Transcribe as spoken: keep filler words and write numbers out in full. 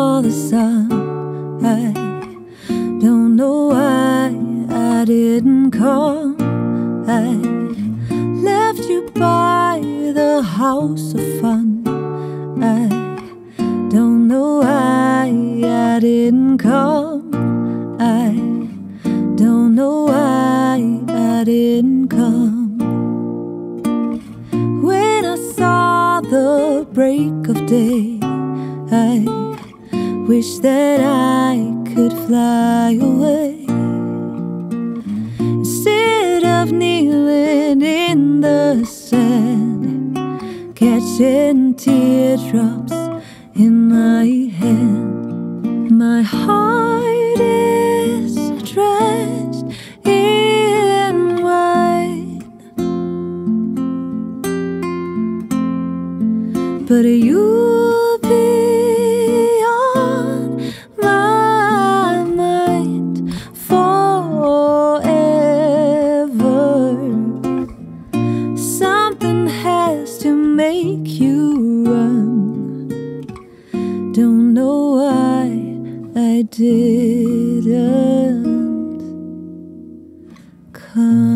saw the sun. I don't know why I didn't come. I left you by the house of fun. I don't know why I didn't come. I don't know why I didn't come. When I saw the break of day, I wish that I could fly away. Instead of kneeling in the sand, catching teardrops in my hand, my heart is drenched in wine. But you'll be on my mind forever. Something has to make you run. Don't know why I didn't come.